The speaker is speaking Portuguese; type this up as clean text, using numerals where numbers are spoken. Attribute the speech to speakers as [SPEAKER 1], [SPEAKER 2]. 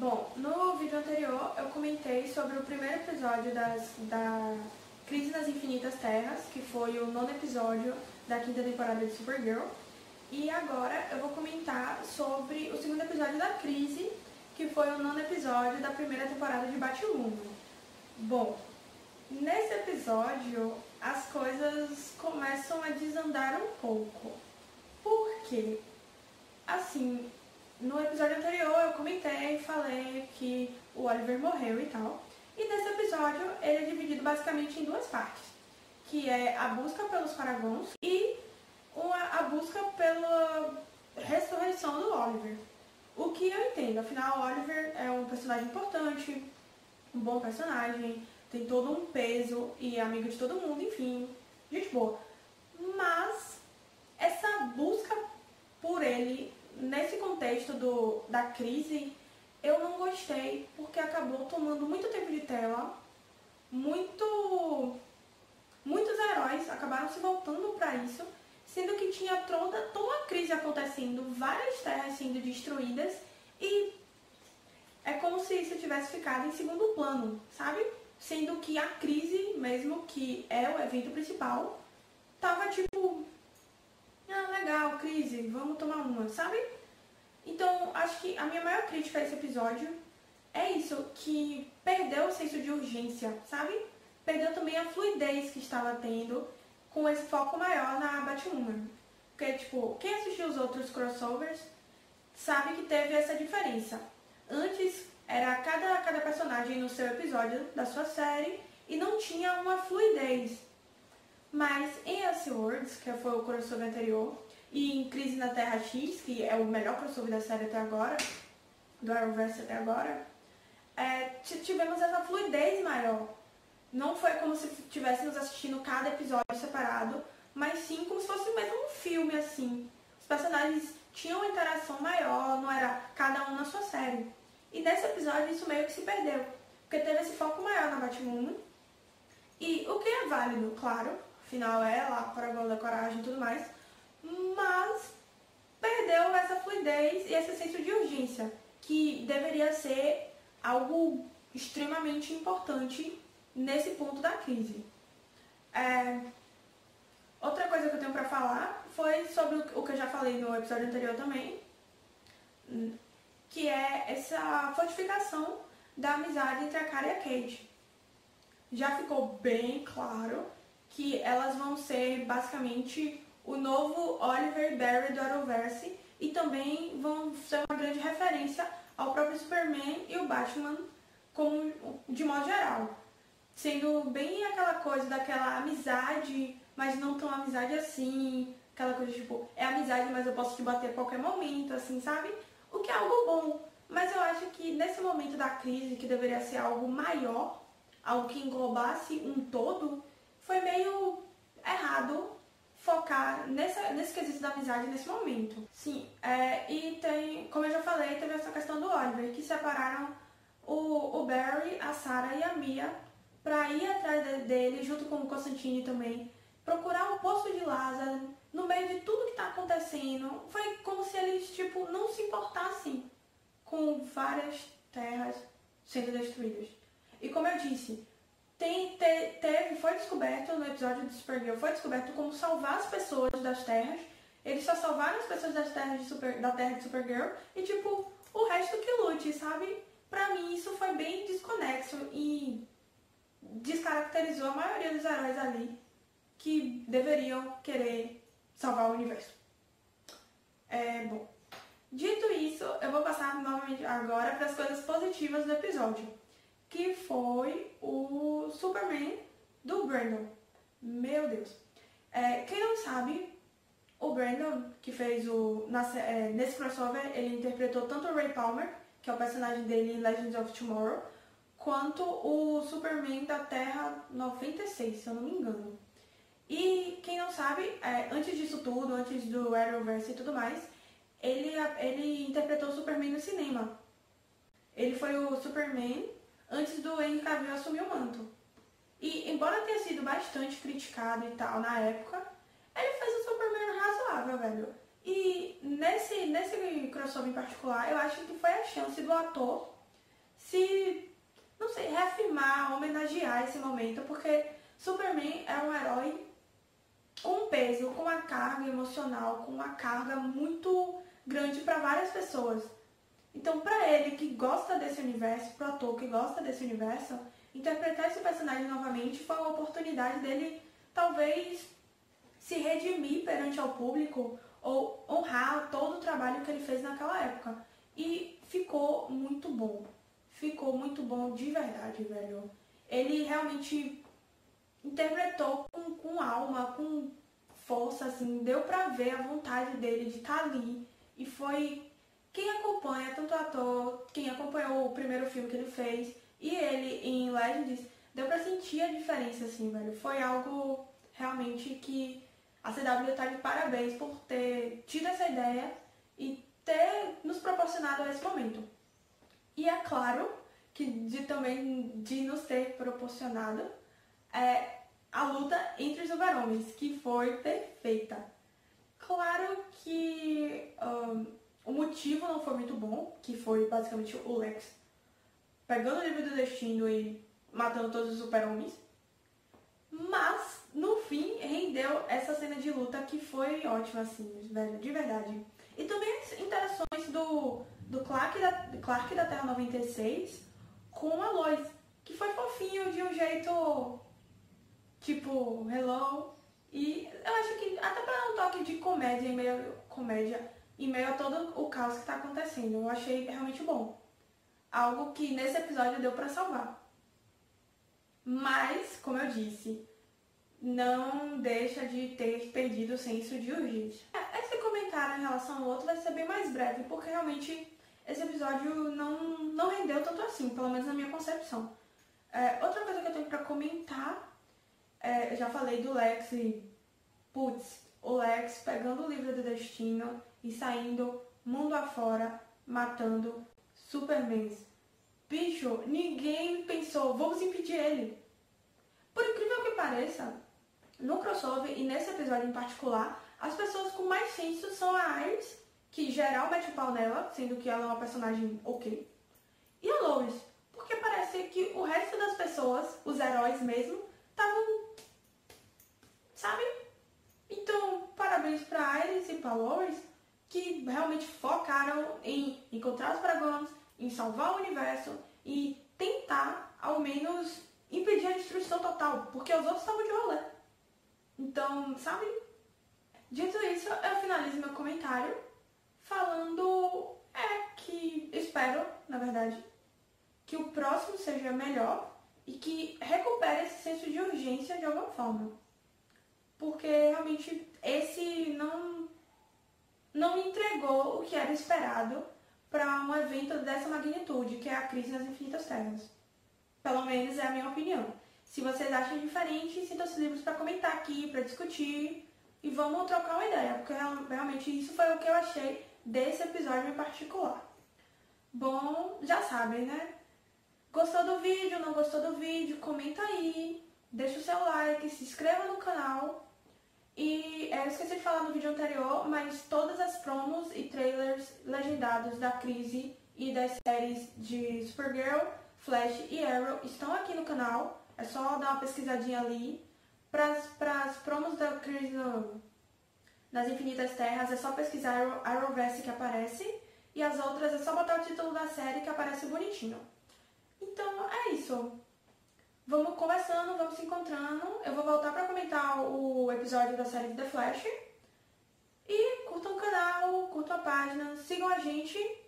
[SPEAKER 1] Bom, no vídeo anterior eu comentei sobre o primeiro episódio da Crise nas Infinitas Terras, que foi o 9º episódio da 5ª temporada de Supergirl. E agora eu vou comentar sobre o segundo episódio da Crise, que foi o 9º episódio da primeira temporada de Batwoman. Bom, nesse episódio as coisas começam a desandar um pouco. Por quê? Assim, no episódio anterior eu comentei, falei que o Oliver morreu e tal. E nesse episódio ele é dividido basicamente em duas partes, que é a busca pelos Paragons e a busca pela ressurreição do Oliver. O que eu entendo, afinal o Oliver é um personagem importante, um bom personagem, tem todo um peso e é amigo de todo mundo, enfim, gente boa. Mas essa busca por ele, nesse contexto da crise, eu não gostei, porque acabou tomando muito tempo de tela, muitos heróis acabaram se voltando para isso, sendo que tinha toda a crise acontecendo, várias terras sendo destruídas, e é como se isso tivesse ficado em segundo plano, sabe? Sendo que a crise, mesmo que é o evento principal, tava tipo, legal, crise, vamos tomar uma, sabe? Então, acho que a minha maior crítica a esse episódio é isso, que perdeu o senso de urgência, sabe? Perdeu também a fluidez que estava tendo com esse foco maior na Batwoman. Porque, tipo, quem assistiu os outros crossovers sabe que teve essa diferença. Antes, era cada personagem no seu episódio da sua série e não tinha uma fluidez. Mas em Elseworlds, que foi o crossover anterior, e em Crise na Terra X, que é o melhor crossover da série até agora, do Arrowverse até agora, tivemos essa fluidez maior. Não foi como se estivéssemos assistindo cada episódio separado, mas sim como se fosse mesmo um filme, assim. Os personagens tinham uma interação maior, não era cada um na sua série. E nesse episódio isso meio que se perdeu, porque teve esse foco maior na Batwoman. E o que é válido, claro, afinal é lá Paragon da Coragem e tudo mais, mas perdeu essa fluidez e esse senso de urgência, que deveria ser algo extremamente importante nesse ponto da crise. Outra coisa que eu tenho pra falar foi sobre o que eu já falei no episódio anterior também, que é essa fortificação da amizade entre a Kara e a Kate. Já ficou bem claro que elas vão ser basicamente o novo Oliver e Barry do Arrowverse e também vão ser uma grande referência ao próprio Superman e o Batman como, de modo geral. Sendo bem aquela coisa daquela amizade, mas não tão amizade assim, aquela coisa tipo, é amizade, mas eu posso te bater a qualquer momento, assim, sabe? O que é algo bom, mas eu acho que nesse momento da crise, que deveria ser algo maior, algo que englobasse um todo, foi meio errado focar nesse quesito da amizade nesse momento. Sim, e tem, como eu já falei, teve essa questão do Oliver, que separaram o Barry, a Sarah e a Mia para ir atrás dele, junto com o Constantine também, procurar o Poço de Lázaro, no meio de tudo que está acontecendo. Foi como se eles, tipo, não se importassem com várias terras sendo destruídas. E como eu disse, foi descoberto no episódio de Supergirl, foi descoberto como salvar as pessoas das terras. Eles só salvaram as pessoas da terra de Supergirl e, tipo, o resto que lute, sabe? Pra mim isso foi bem desconexo e descaracterizou a maioria dos heróis ali que deveriam querer salvar o universo. Bom, dito isso, eu vou passar novamente agora para as coisas positivas do episódio, que foi o Superman do Brandon. Meu Deus. Quem não sabe, o Brandon, que fez nesse crossover, ele interpretou tanto o Ray Palmer, que é o personagem dele em Legends of Tomorrow, quanto o Superman da Terra 96, se eu não me engano. E quem não sabe, antes disso tudo, antes do Arrowverse e tudo mais, ele interpretou o Superman no cinema. Ele foi o Superman antes do Henry Cavill assumir o manto. E embora tenha sido bastante criticado e tal na época, ele fez o Superman razoável, velho. E nesse crossover em particular, eu acho que foi a chance do ator se, não sei, reafirmar, homenagear esse momento, porque Superman é um herói com peso, com uma carga emocional, com uma carga muito grande para várias pessoas. Então, para ele que gosta desse universo, pro ator que gosta desse universo, interpretar esse personagem novamente foi uma oportunidade dele, talvez, se redimir perante ao público ou honrar todo o trabalho que ele fez naquela época. E ficou muito bom. Ficou muito bom de verdade, velho. Ele realmente interpretou com alma, com força, assim, deu pra ver a vontade dele de estar ali. E foi quem acompanha, tanto o ator, quem acompanhou o primeiro filme que ele fez, e ele em Legends, deu pra sentir a diferença, assim, velho. Foi algo realmente que a CW tá de parabéns por ter tido essa ideia e ter nos proporcionado esse momento. E é claro que também de nos ter proporcionado a luta entre os super-homens, que foi perfeita. Claro que o motivo não foi muito bom, que foi basicamente o Lex pegando o livro do destino e matando todos os super-homens. Mas, no fim, rendeu essa cena de luta que foi ótima, assim, velho, de verdade. E também as interações do Clark da Terra 96 com a Lois, que foi fofinho de um jeito tipo, hello. E eu acho que até para dar um toque de comédia em meio a todo o caos que está acontecendo, eu achei realmente bom. Algo que nesse episódio deu para salvar. Mas, como eu disse, não deixa de ter perdido o senso de urgência. Esse comentário em relação ao outro vai ser bem mais breve, porque realmente esse episódio não rendeu tanto assim, pelo menos na minha concepção. Outra coisa que eu tenho pra comentar, eu já falei do Lex e, putz, o Lex pegando o livro do destino e saindo mundo afora, matando Supermans. Bicho, ninguém pensou, vamos impedir ele. Por incrível que pareça, no crossover e nesse episódio em particular, as pessoas com mais senso são a Iris, que geral mete o pau nela, sendo que ela é uma personagem ok, e a Lois, porque parece que o resto das pessoas, os heróis mesmo, estavam, sabe? Então, parabéns pra Iris e pra Lois, que realmente focaram em encontrar os Paragons, em salvar o universo e tentar, ao menos, impedir a destruição total, porque os outros estavam de rolê. Então, sabe? Dito isso, eu finalizo meu comentário falando que espero, na verdade, que o próximo seja melhor e que recupere esse senso de urgência de alguma forma. Porque realmente esse não entregou o que era esperado para um evento dessa magnitude, que é a Crise nas Infinitas Terras. Pelo menos é a minha opinião. Se vocês acham diferente, sintam-se livres para comentar aqui, para discutir e vamos trocar uma ideia, porque realmente isso foi o que eu achei desse episódio em particular. Bom, já sabem, né? Gostou do vídeo, não gostou do vídeo, comenta aí, deixa o seu like, se inscreva no canal. E eu esqueci de falar no vídeo anterior, mas todas as promos e trailers legendados da Crise e das séries de Supergirl, Flash e Arrow estão aqui no canal. É só dar uma pesquisadinha ali. Para as promos da Crise nas Infinitas Terras, é só pesquisar Arrowverse que aparece. E as outras é só botar o título da série que aparece bonitinho. Então é isso. Vamos conversando, vamos se encontrando. Eu vou voltar para comentar o episódio da série The Flash. E curtam o canal, curtam a página, sigam a gente.